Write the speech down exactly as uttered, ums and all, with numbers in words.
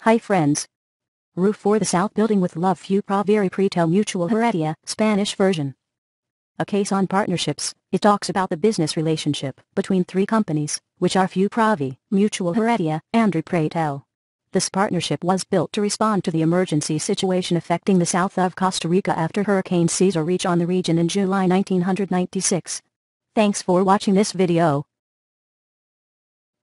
Hi friends. Roof for the South Building with Love FUPROVI-Repretel-Mutual Heredia, Spanish version. A case on partnerships. It talks about the business relationship between three companies, which are FUPROVI-Mutual Heredia, and Repretel. This partnership was built to respond to the emergency situation affecting the south of Costa Rica after Hurricane Cesar reached on the region in July nineteen ninety-six. Thanks for watching this video.